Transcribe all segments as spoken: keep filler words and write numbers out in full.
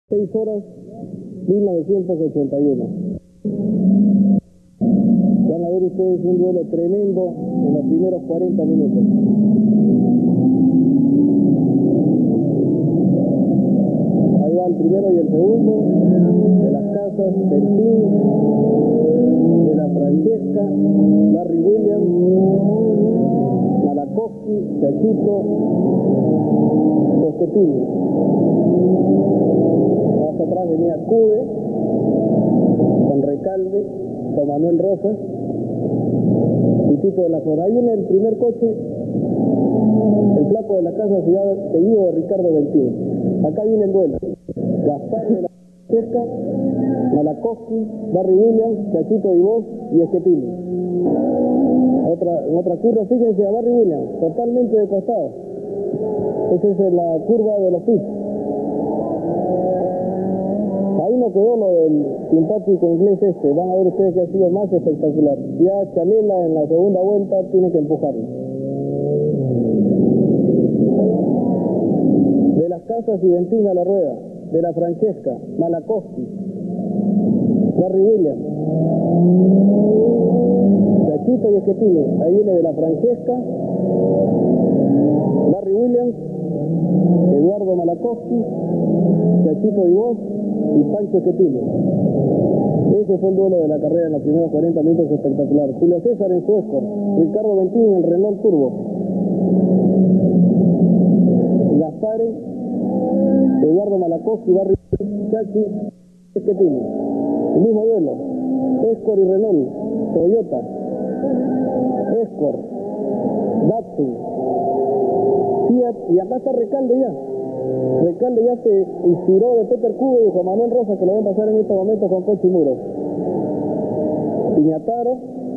seis horas mil novecientos ochenta y uno. Van a ver ustedes un duelo tremendo en los primeros cuarenta minutos. Ahí va el primero y el segundo de las casas del Team, de la Francesca, Barry Williams, Malakowski, Chachito, Esquetini. Más atrás venía Cube, con Recalde, con Manuel Rosas y Tito de la Flor. Ahí viene el primer coche, el flaco de la casa, seguido de Ricardo Ventín. Acá viene el duelo. Gaspar de la Francesca, Malakowski, Barry Williams, Chachito Divos y Esquetini. Otra, en otra curva, fíjense a Barry Williams, totalmente de costado. Esa es la curva de los pits. Ahí no quedó lo del simpático inglés este. Van a ver ustedes que ha sido más espectacular. Ya Chalela en la segunda vuelta tiene que empujarlo. De las casas y Ventín a la rueda. De la Francesca, Malakowski, Barry Williams, Chachito y Esquetini. Ahí viene de la Francesca, Barry Williams, Eduardo Malakowski, Chachito Divos y Pancho Esquetini. Ese fue el duelo de la carrera en los primeros cuarenta minutos, espectacular. Julio César en su Escort, Ricardo Ventín en el Renault Turbo, Gaspare, Eduardo Malakowski, Barry Chachi, Esquetini. El mismo duelo, Escort y Renault, Toyota, Escort, Datsun, Fiat, y acá está Recalde ya. Recalde ya se inspiró de Peter Cube y Juan Manuel Rosa, que lo ven pasar en este momento con Coche y Muro. Piñataro,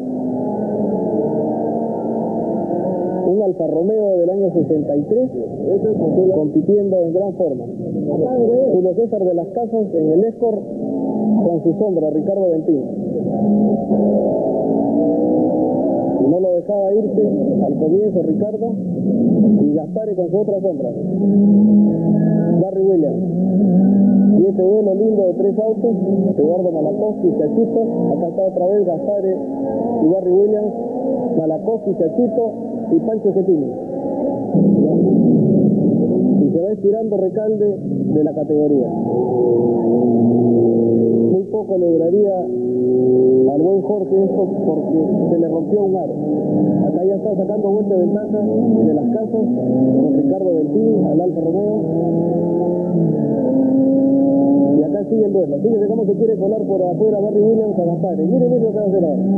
un Alfa Romeo del año sesenta y tres, compitiendo en gran forma. Julio César de las Casas en el Escort con su sombra, Ricardo Ventín. No lo dejaba irse al comienzo Ricardo, y Gaspare con su otra sombra, Barry Williams. Y este duelo lindo de tres autos, Eduardo Malakowski, Chachito. Acá está otra vez Gaspare y Barry Williams, Malakowski, Chachito y Pancho Esquetini. Y se va estirando Recalde de la categoría. Muy poco le duraría al buen Jorge esto, porque se le rompió un aro. Acá ya está sacando vuelta de ventaja de las casas con Ricardo Ventín al Alfa Romeo. Y acá sigue el duelo. Fíjense cómo se quiere colar por afuera Barry Williams a Gaspare. Miren, miren lo que va a hacer ahora.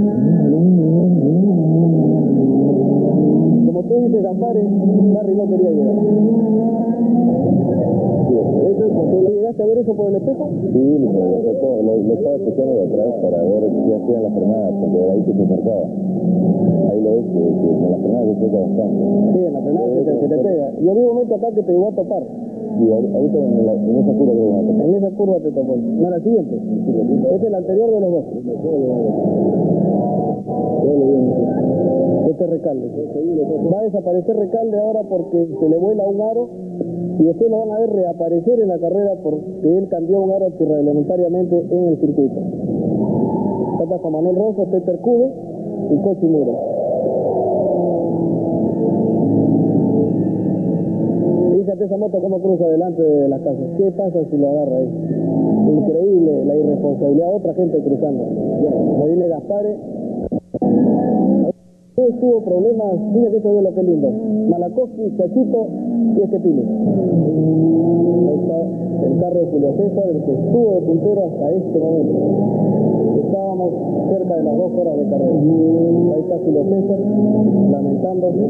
Como tú dices, Gaspare, Barry no quería llegar. ¿Eso es cuando tú llegaste a ver eso por el espejo? Sí, lo, lo, lo, lo estaba chequeando de atrás para ver si hacían la frenada, porque de ahí que se acercaba. Ahí lo ves que, que en la frenada se toca bastante. Sí, en la frenada se te, se te pega. Yo vi un momento acá que te llegó a topar. Sí, ahorita en, la, en esa curva te van a topar. En esa curva te topó. No, la siguiente. Sí, la siguiente. Este es el anterior de los dos. Este es Recalde. Va a desaparecer Recalde ahora porque se le vuela un aro, y después lo van a ver reaparecer en la carrera porque él cambió un aro reglamentariamente en el circuito. Trata con Manuel Rosa, Peter Cube y Coche Muro. Fíjate esa moto cómo cruza delante de las casas. ¿Qué pasa si lo agarra ahí? Increíble la irresponsabilidad. Otra gente cruzando. Ahí viene Gaspare. Tuvo problemas, fíjate esto de lo que lindo. Malakowski, Chachito y Esquetini. Ahí está el carro de Julio César, el que estuvo de puntero hasta este momento. Estábamos cerca de las dos horas de carrera. Ahí está Julio César, lamentándose.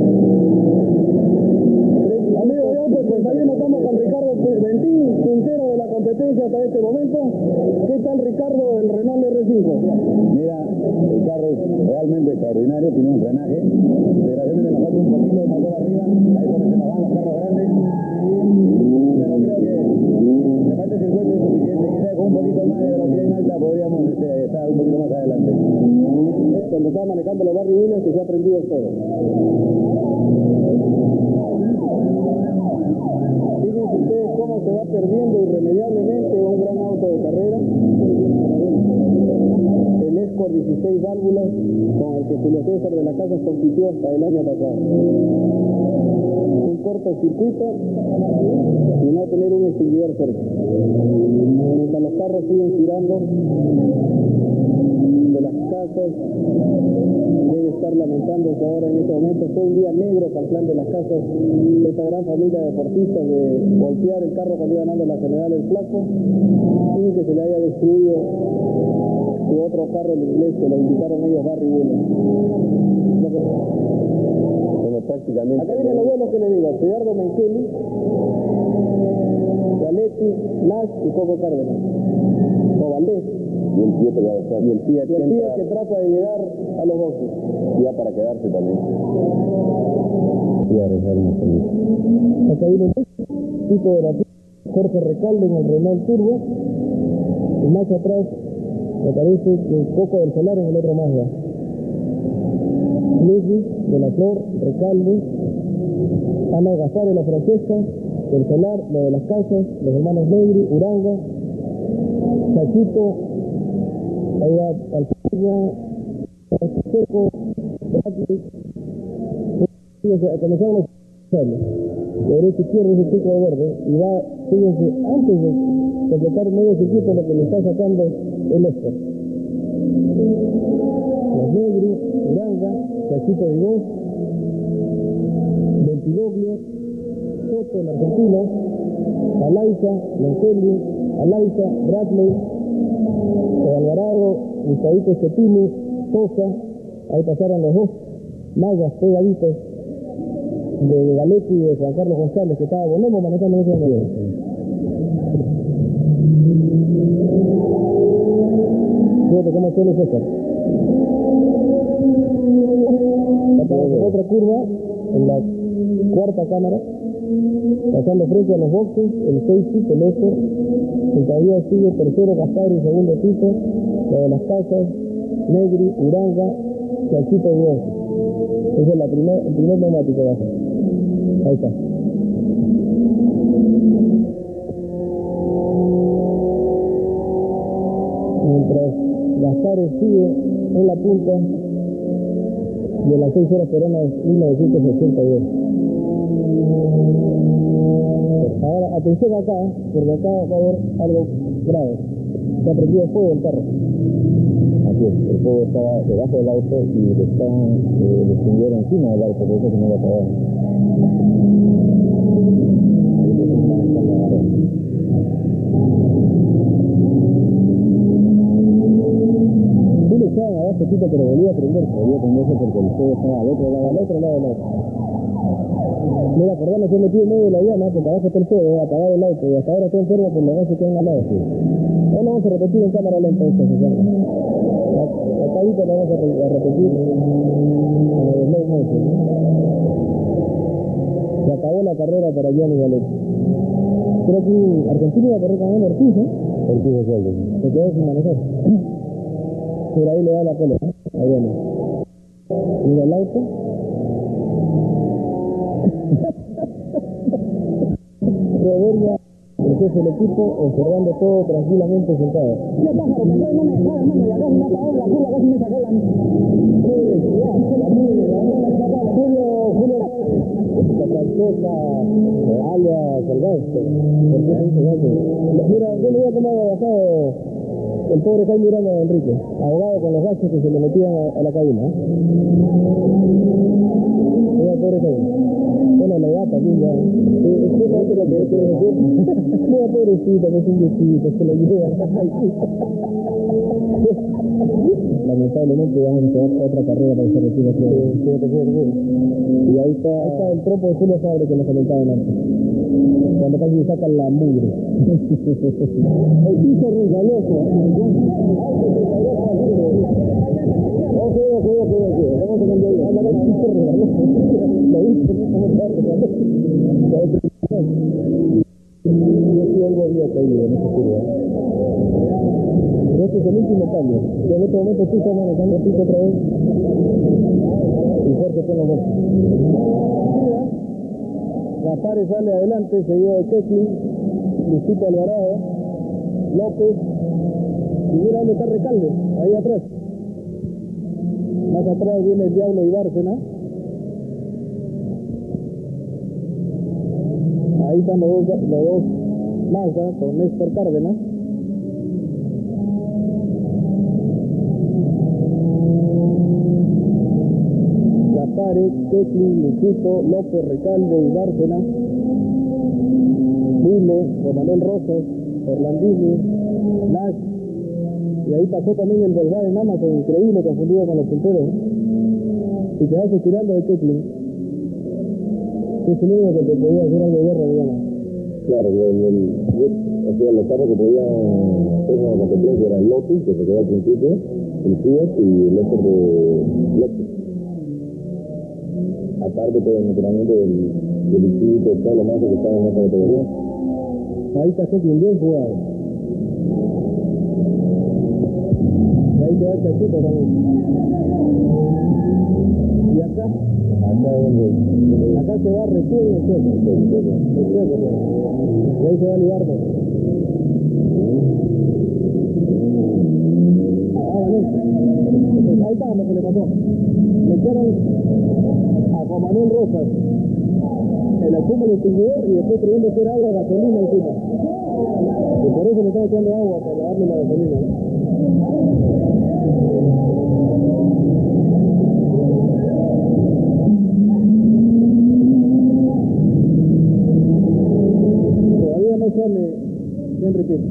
Amigos de Auto cincuenta y uno, estamos con Ricardo Ventín, puntero de la competencia hasta este momento. ¿Qué tal, Ricardo, el Renault R cinco? Mira, el carro es realmente extraordinario, tiene un frenaje. Desgraciadamente nos falta un poquito de motor arriba, ahí es donde se nos van los carros grandes. Pero creo que me falta el circuito es suficiente. Quizás con un poquito más de velocidad en alta podríamos este, estar un poquito más adelante. Cuando estaba manejando los Barry Williams, que se ha prendido el fuego. Fíjense ustedes cómo se va perdiendo irremediablemente un gran auto de carrera, el Escort dieciséis válvulas con el que Julio César de la Casa compitió hasta el año pasado. Un cortocircuito y no tener un extinguidor cerca. Mientras los carros siguen girando de las casas, debe estar lamentándose ahora en este momento. Fue un día negro para el Plan de las Casas, esta gran familia de deportistas, de golpear el carro cuando iba ganando la General El Flaco y que se le haya destruido su otro carro, el inglés, que lo invitaron ellos, Barry Williams. Bueno, prácticamente... Acá vienen los vuelos que le digo: Eduardo Menkeli, Galetti, Nash y Coco Cárdenas, o Valdés. Y el Fiat que va detrás. Y el Fiat, y el Fiat que trata de llegar a los boxes. Ya para quedarse también. Y a dejar en el servicio. Acá viene el tipo de la Jorge Recalde en el Renault Turbo. Y más atrás me parece que Coco del Solar en el otro Mazda. Luigi de la Flor, Recalde, Ana Gaspar, la Francesca, del Solar, lo de las Casas, los hermanos Negri, Uranga, Chachito, ahí va Alpeña, Seco, Bradley. Fíjense, comenzaron los oficiales. De derecha a izquierda ese chico de verde, y va, fíjense, antes de completar medio circuito, lo que le está sacando el Escort. Los Negri, Uranga, Chachito de Vos, Ventidoglio, Soto en Argentina, Alaiza, Menkeli, Alaiza, Bradley, Alvarado, Gustavito Schettini, Sosa, ahí pasaron los dos magas pegaditos de Galetti y de Juan Carlos González, que estaba Bonomo manejando en ese momento. Fíjate cómo suele César. Otra curva en la cuarta cámara, pasando frente a los boxes, el safety, el Escort, y todavía sigue tercero Gaspar y segundo Tito, lo de las Casas, Negri, Uranga, Chachito y Vos. Ese es la primer, el primer neumático bajo. Ahí está. Mientras Gaspar sigue en la punta de las seis horas peruanas mil novecientos ochenta y dos. Ahora, atención acá, porque acá va a haber algo grave. Se ha prendido fuego el carro. Así es, el fuego estaba debajo del auto y le están eh, le extinguieron encima del auto, por eso que no lo apagaron. Ahí le están en la marea. Sí le echaban abajo, Tito, pero volvía a prender. Volvió a prenderse porque el fuego estaba al otro lado. Al otro lado del auto. Mira, por darnos, se metió en medio de la llama, porque abajo está el fuego, apagar el auto, y hasta ahora está enfermo por los gases que hay al lado. Sí. Ahora lo vamos a repetir en cámara lenta esta sesión. Acá ahorita lo vamos a, re a repetir en el slow motion. Se acabó la carrera para Gianni Galetti. Creo que Argentina iba a correr con él Ortiz, ¿eh? Ortiz de sueldo. Se quedó sin manejar. Pero ahí le da la cola, ¿eh? Ahí viene. Mira el auto. Roberta, el jefe del equipo, observando todo tranquilamente sentado. Ese pájaro, me trae, no me dejaba, hermano, y acá me ha apagado la curva, casi me sacó la... Julio, Julio la Francesca, alias el Gangster. ¿Por qué se dice Gangster? Mira, yo le voy a cómo ha bajado el pobre Jaime Miranda de Enrique, ahogado con los gases que se le metían a, a la cabina. ¿eh? Mira, pobre Jaime. Bueno, la edad también ya. Sí, es que no creo que tiene que decir. Mira, pobrecito, que es un viejito, se lo llevan. Lamentablemente vamos a hacer otra carrera para que se retire. Sí, fíjate, fíjate, fíjate. Y ahí está, ahí está el tropo de Julio Fabre que nos comentaba antes. Cuando casi le sacan la mugre. El piso resbaloso. Ok, ok, ok, ok. Vamos a cambiar. Anda, el piso resbaloso. Lo viste, no como está resbaloso. Yo sí algo había caído en esa curva. Este es el último cambio. Yo en este momento sí estoy manejando el piso otra vez. Y Jorge tengo dos. Gaspar sale adelante, seguido de Keckley. Luisito Alvarado, López, y mira dónde está Recalde, ahí atrás. Más atrás viene el Diablo y Bárcena. Ahí están los dos, los dos Mazda con Néstor Cárdenas. Zapare, Keklin, Luchito, López, Recalde y Bárcena. Vile, Juan Manuel Rosas, Orlandini, Nash. Y ahí pasó también el Volkswagen Amazon, increíble, confundido con los punteros. Y te vas estirando de Keklin, que es el único que te podía hacer algo de guerra, digamos. Claro, el, el, o sea, los carros que podían hacer una competencia eran el Lotus, que se quedó al principio, el Fiat y el Héctor de López. Aparte, pues, naturalmente, del, del Luchito, todo lo más que está en esta categoría. Ahí está Keklin, bien jugado. Y ahí te va Chachito también. Y acá, Acá es donde... acá se va recién el sueco. El sueco, pues. Y ahí se va Libardo. Ah, vale. Pues ahí está lo que le pasó. Le echaron a Juan Manuel Rosas el espuma del extinguidor y después creyendo que era agua, gasolina encima. Y por eso le están echando agua para darle la gasolina, ¿no? Todavía no sale Henry Pitt.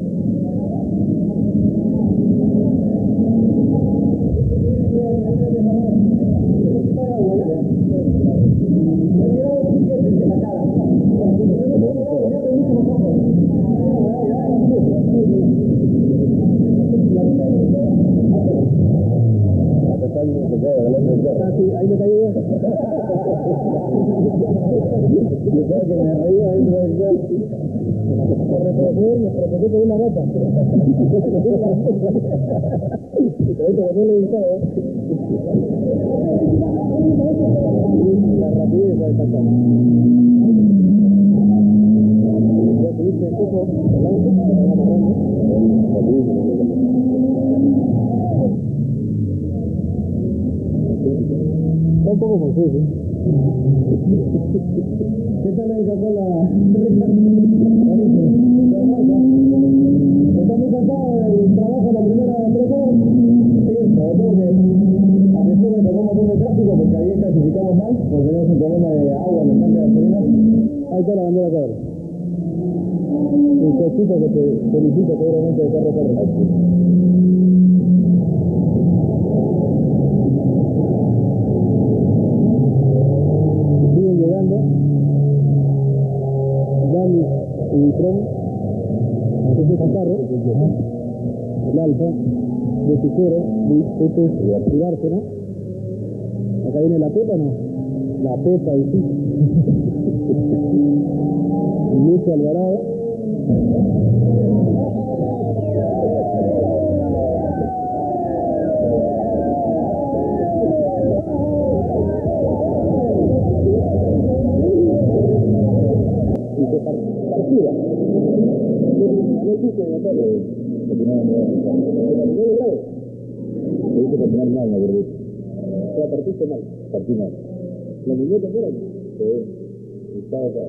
Sí, ahí me cayó yo. Yo sabía que me reía dentro del carro. Por retroceder me tropecé con una gata. Ahorita cuando le he gritado. La rapidez va a escapar. Ya subiste el coco, el auto, se van amarrando. Está un poco confuso, ¿eh? ¿Qué tal ahí sacó la Ricardo? Buenísimo. ¿Está muy cansado del trabajo de la primera tres horas? Sí, sobre todo que atención me tocó un montón de tráfico porque ayer clasificamos mal, porque teníamos un problema de agua en el tanque de gasolina. Ahí está la bandera cuadra. Y Chachito que te felicito seguramente de carro a carro. Damis y Tron, este es el carro, el Alfa, de Tijero, este es y Bárcena. Acá viene la Pepa, ¿no? La Pepa y sí. Lucho Alvarado. Partida. No existe en la tele. Lo hice patinar mal, la verdad. O sea, partiste mal. Partí mal. ¿La muñeca fuera? Sí. Estaba acá.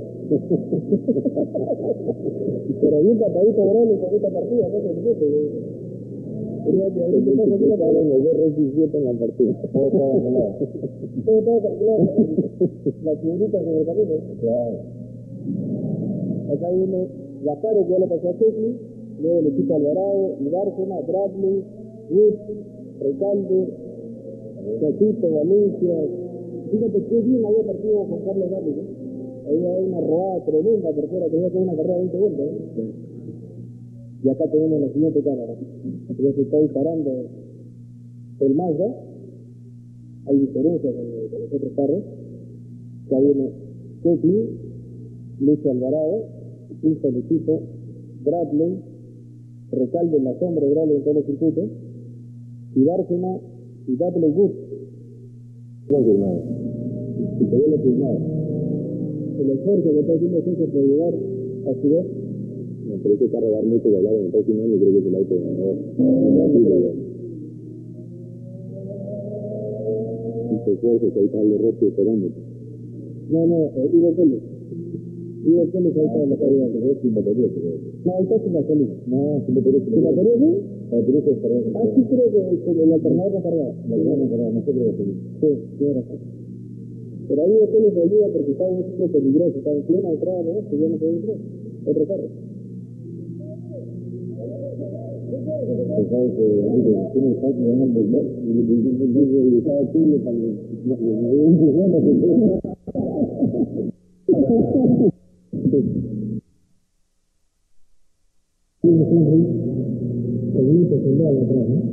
Pero bien tapadito, Grole, con esta partida, no se discute. Quería que abriste más aquí la Estaban los dos Rex y siete en la partida. Todo estaba calculado. Todo estaba calculado. Las piedritas en el camino. Claro. Acá viene Zapare, que ya lo pasó a Keklin, luego Luchito Alvarado, Bárcena, Bradley, Wood, Recalde, Chachito, Valencia. Fíjate qué bien había partido Juan Carlos Garri, ¿no? Había una rodada tremenda por fuera, creía que era una carrera de veinte vueltas, ¿eh? Sí. Y acá tenemos la siguiente cámara. Ya se está disparando el Mazda. Hay diferencias con, con los otros carros. Acá viene Keklin, Lucho Alvarado, Cristo Luchito, Bradley, Recalde en la sombra de Bradley en todos los circuitos, y Bárcena y Dudley Wood. No firmado. Todavía lo firmado. El esfuerzo que está haciendo César por llegar a su vez. Pero ese carro va a dar mucho que hablar en el próximo año, creo que es el auto ganador en Brasil, digamos. Y te acuerdas que ahí está el Roque esperándote. No, no, eh, Ivo Pérez. Ivo Pérez ahí está en la carrera. Sin batería, pero... No, ahí está sin batería. No, sin batería. ¿Sin batería sí? La batería se descargó. Ah, sí, creo que el, el alternador no cargaba. La verdad no cargaba, no sé por qué. Sí, tiene razón. Pero ahí Ivo Pérez ayuda porque estaba en un sitio peligroso, estaba en plena entrada, ¿no? Que ya no podía entrar. Otro carro. Pues sabes que tiene el paso de ganar del box y estaba Chile para el... El grito se le da atrás, ¿no?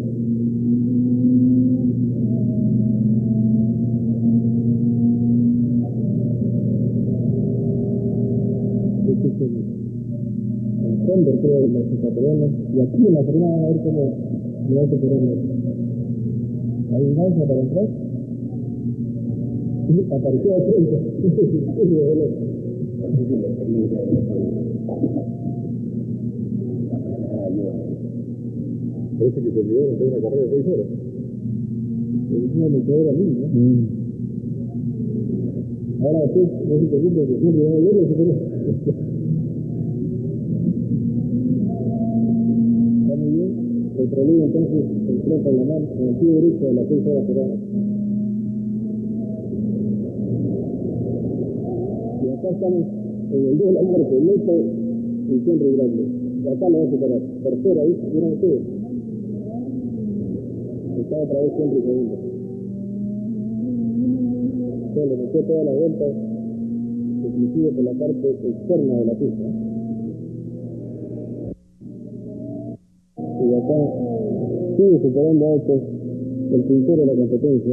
El Cóndor, creo, de los ecuatorianos, y aquí en la frenada van a ver cómo le va a superarlo. Hay un gancho para entrar. Y apareció de frente. No sé si la experiencia de esto parece que se olvidaron que hay una carrera de seis horas. Es una metedora linda, ¿no? Mm. Ahora después, no se preocupe que siempre va a volver a superar. Está muy bien. El problema entonces entró por la mano en el pie derecho de las seis horas cerradas. Y acá estamos en el día de la muerte, Neto y Henry Grande. Y acá lo va a superar. Tercera, ¿viste? Miren ustedes. Está otra vez Henry segundo. Se le metió todas las vueltas, inclusive por la parte externa de la pista. Y acá sigue superando autos el puntero de la competencia.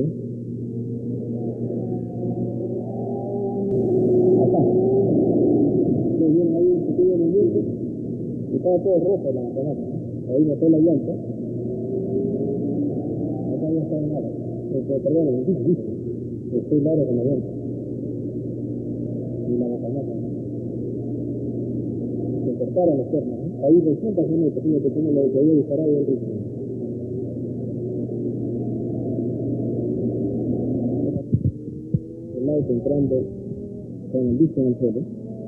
Acá. Ustedes vieron ahí un pequeño movimiento. Estaba todo rojo en la ventana. Ahí notó la llanta. Acá ya está en nada. Eh, perdón, en el disco. Estoy claro con la llanta. Y la bocanata. Se cortaron las piernas, ¿no? Ahí recién pasó un pequeño pequeño lo que había disparado y el ritmo. El auto entrando con el disco en el suelo.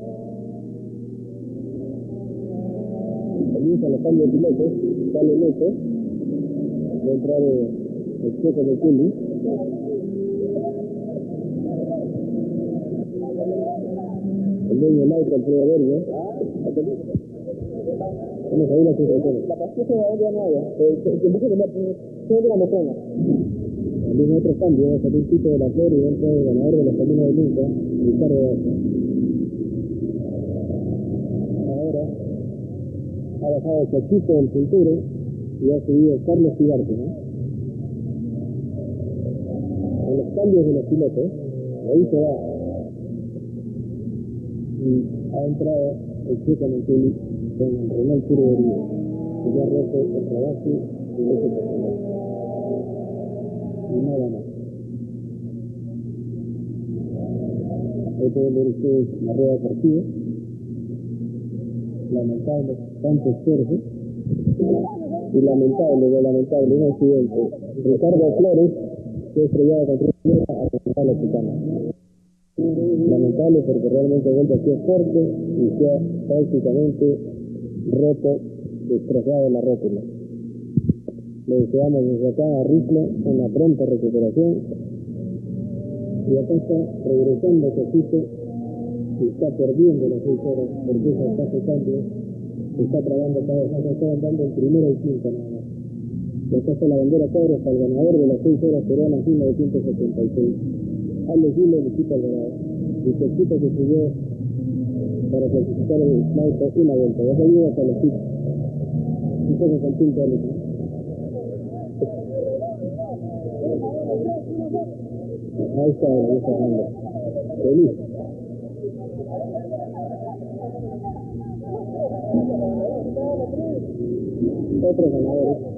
Comienza los cambios de pilotos, sale Neto, va a entrar el choque de Kelly. El dueño del auto, Alfredo Verde. Vamos a ir a las situaciones. La pastilla todavía no hay. Que dice que no la mocena. También otros cambios. Va a salir Tito de la Flor y va a entrar el ganador de los caminos de Nunca, Ricardo Baza. Ahora ha bajado Chachito del puntero y ha subido Carlos Figarte, ¿no? En los cambios de los pilotos, ahí se va. Y ha entrado el Checa Montelli con el Renault Puro de Río, que ya ha roto el trabajo y el eje personal. Y nada más. Ahí pueden ver ustedes la rueda deportiva. Lamentable, tanto esfuerzo. Y lamentable, lo lamentable, un accidente. Ricardo Flores fue estrellado contra una piedra a pasar la chicana. Lamentable porque realmente el golpe ha sido fuerte y se ha prácticamente roto, destrozado la rótula. Le deseamos desde acá a Riclo una pronta recuperación. Y acá está regresando Cosito y está perdiendo las seis horas porque esa está secando, se está trabando cada vez más, está andando en primera y quinta nada más. Y acá está la bandera cuadros para el ganador de las seis horas peruanas mil novecientos setenta y seis. Alex Gilo, Luchita Alvarado. Y Cosito que subió para clasificar el Sniper una vuelta. Ya se ayuda hasta los tiros. Un poco con tinta de leche. Ahí está, ahí está Fernando. Feliz. Otros ganadores.